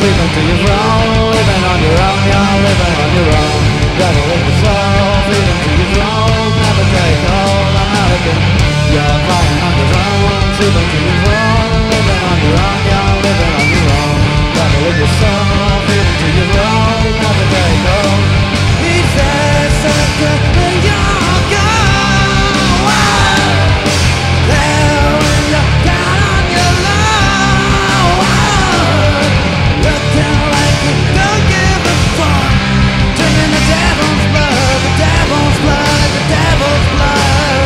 sleeping till you're wrong, living on your own, you're living on your own. Devil in your soul, sleeping till you're wrong, never take hold, I'm not looking. You're crying on your own, sleeping till you're wrong, living on your own, you're living on your own. Devil in your soul, sleeping till you're wrong, never take hold. He says, sucker, and you're gone. There when you're down on your luck, looking like you don't give a fuck, drinking the devil's blood, the devil's blood, the devil's blood.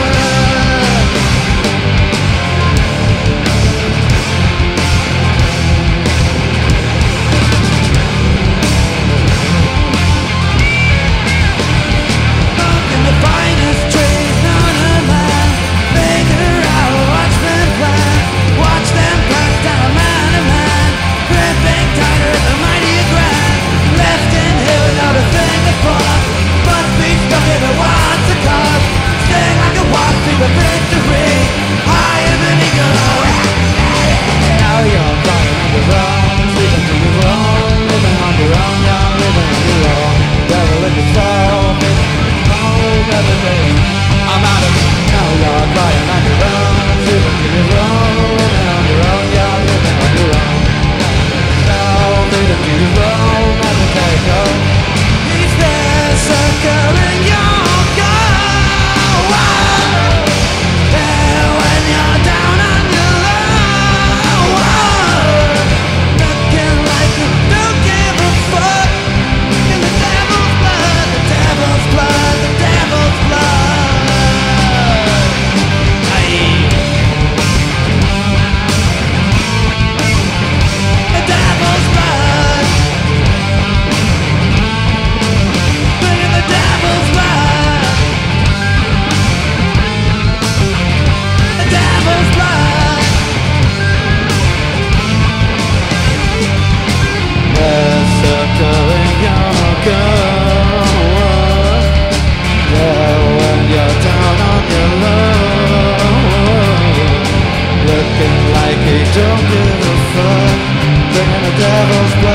Smoking the finest trees known to man, figure out what's been planned, watch them pass down man to man, gripping tighter the mighty grand, left in here without a thing to fuck, must be stuck if it wants to cause, sting like a wasp to the victory, higher than eagle. Now you're crying on your own, sleeping till you're wrong, living on your own, you're living on your own. Devil in your soul, never take. I'm out of it. Now you're crying on your own, sleeping till you're wrong, living on your own, you're living on your own. Soul, sleeping till you're wrong, never take hold. He's there, circling your goal. There when you're down on your low, looking like you don't give a fuck. In the devil's blood, the devil's blood, the devil's blood. Aye. The devil's blood. Bringing the devil's blood. The devil's blood. They're circling your goal. Yeah, when you're down on your luck, looking like you don't give a fuck, bringing the devil's blood.